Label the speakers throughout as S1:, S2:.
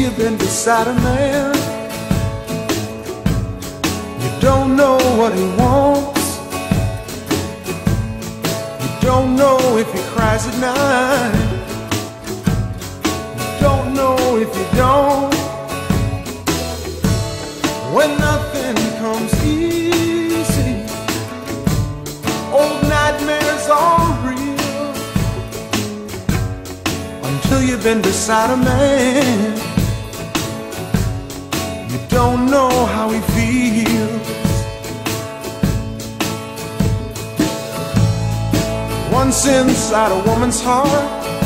S1: you've been beside a man. You don't know what he wants. You don't know if he cries at night. You don't know if you don't. When nothing comes easy, old nightmares are real. Until you've been beside a man, you don't know how he feels. Once inside a woman's heart,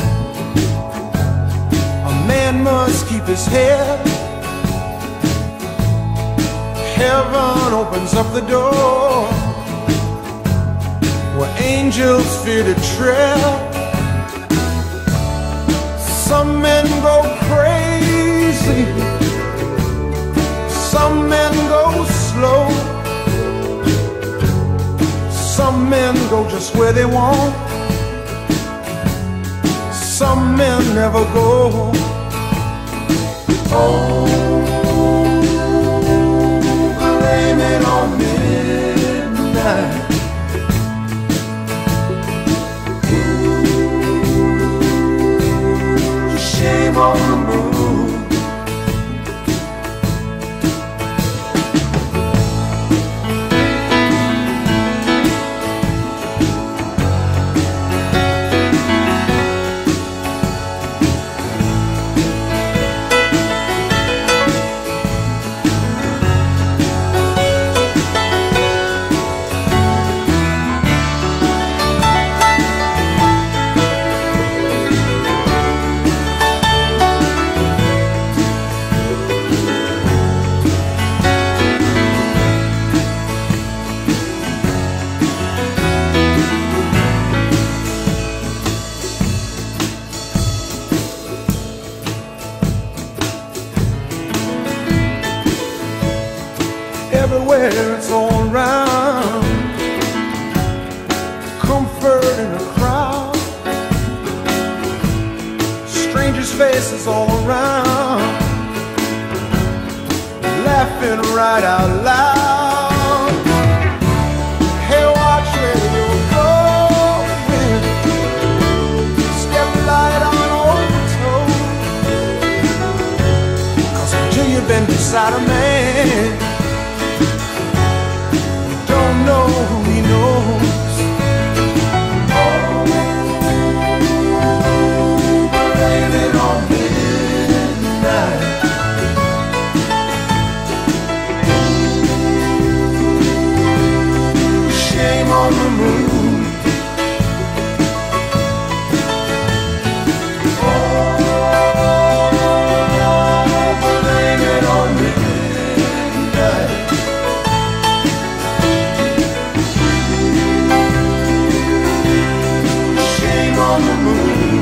S1: a man must keep his head. Heaven opens up the door where angels fear to tread. Some men go crazy, some men go slow, some men go just where they want, some men never go. Oh, blame it on midnight. Ooh, shame on the moon. Everywhere it's all around, comfort in a crowd, strangers' faces all around, laughing right out loud. Hey, watch where you're going, step light on overtow, 'cause until you've been beside a man, know who he knows. Oh, blame it on midnight. Shame on the moon. Oh, blame it on midnight. On the moon.